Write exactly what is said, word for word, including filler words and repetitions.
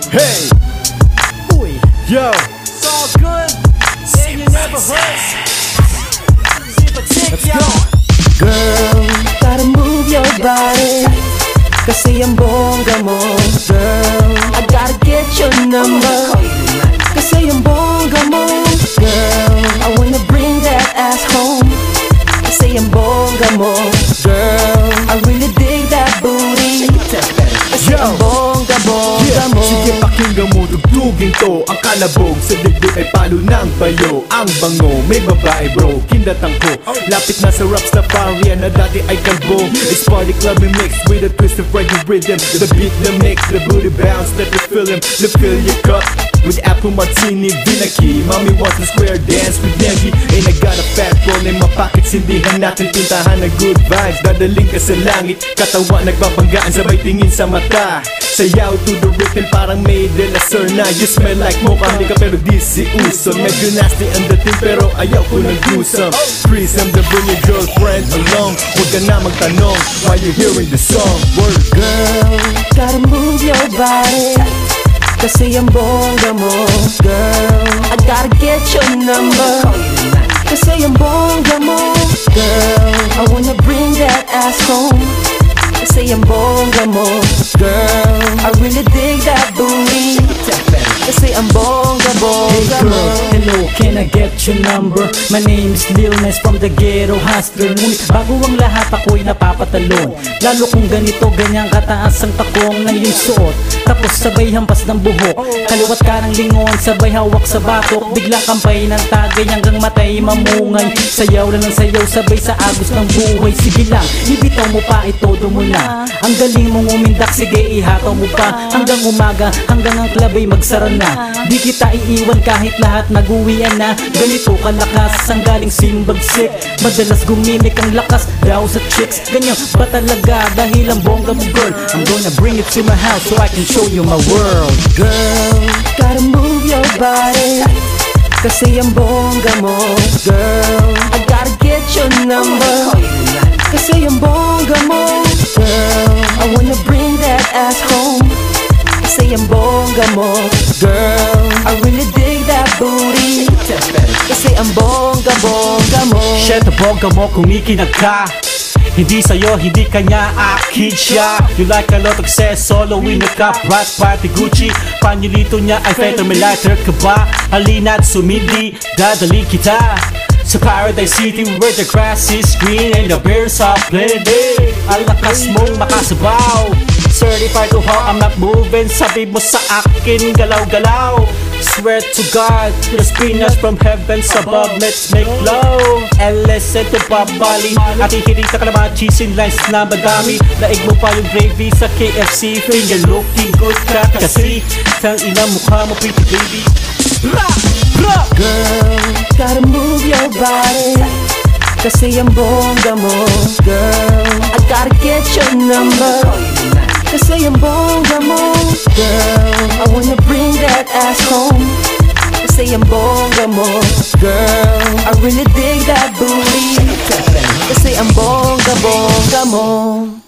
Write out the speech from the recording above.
Hey! Uy, Yo! it's all good, and you never hurt. See if I take ya. Girl, gotta move your body kasi ang bongga mo. Girl, I gotta get your number kasi ang bongga mo. Girl, I wanna bring that ass home kasi ang bongga mo. Girl, I really dig that booty kasi ang bongga, bongga mo. Sige pakinggan mo, tugtugin to ang kalabog. Sa dibdib ay palo ng bayo. Ang bango, may babae bro, kindatang ko. Lapit na sa Rastafari na dati ay kalbo. It's party club and mixed with a twist of reggae rhythm. The beat, the mix, the booty bounce, let me feel him. Let fill your cup with apple martini, vinaki. Mommy wants to square dance with Nevi. And I got a fat roll in my pocket. Sindihan natin, tintahan ng good vibes. Dadaling ka sa langit, katawa nagbabanggaan, sabay tingin sa mata. Sayaw to the rhythm, parang may de la Serna. You smell like mocha, hindi ka pero di si uso. Medyo nasty ang dating pero ayaw ko ng gruesome. Threesome, the bring your girlfriend along. Huwag ka na magtanong why you hearing the song. Word. Girl, gotta move your body kasi ang bongga mo. Girl, I gotta get your number kasi ang bongga mo. Girl, I wanna bring that ass home kasi ang bongga mo. Girl, I really dig that booty kasi ang bongga, bongga Hey mo. girl, hello, can I get your number? My name's Lil Nes from the ghetto hustler. Ngunit bago ang lahat ako'y napapatalon, lalo kung ganito, ganyang kataas ang takong ng iyong suot. Tapos sabay hampas ng buhok, kaliwat ka ng lingon, sabay hawak sa batok. Biglang kampay ng tagay hanggang matay mamungay. Sayaw lang ng sayaw, sabay sa agos ng buhay. Sige lang, ibitaw mo pa, itodo mo na. Ang galing mong umindak, sige ihataw mo pa. Hanggang umaga, hanggang ang club ay magsara na. Di kita iiwan kahit lahat nag-uwian na. Ganito kalakas ang galing simbagsik, madalas gumimik ang lakas daw sa chicks. Ganyan ba talaga dahil ang bongga mo girl? I'm gonna bring it to my house so I can show you my world. Girl, gotta move your body kasi ang bongga mo. Girl, I gotta get your number kasi ang bongga mo. Girl, I wanna bring that ass home kasi ang bongga mo. Girl, I really dig that booty kasi ang bongga, bongga mo. Shit, ang bongga mo kumikinag ka. Hindi sa'yo, hindi kanya, akin siya. You like a lot of success, solo in the cup. Rock party Gucci, panyulito niya ay feather. May lighter ka ba? Halina't sumindi, dadali kita sa Paradise City where the grass is green and the bears are plenty. Ang lakas mong makasabaw, certified to how I'm not moving. Sabi mo sa akin, galaw-galaw. Swear to God, the spinners from heavens above. Let's make love and listen to Bob Marley. At ihirita ka na mga cheesy lines na madami. Laig mo pa yung gravy sa K F C. Finger looking good ka kasi tang ina mukha mo pretty baby. Bra! Bra! Girl, gotta move your body kasi ang bongga mo. Girl, I gotta get your number kasi ang bongga mo. Girl, I wanna bring that ass home kasi ang bongga mo. Girl, I really dig that booty kasi ang bongga, bongga mo.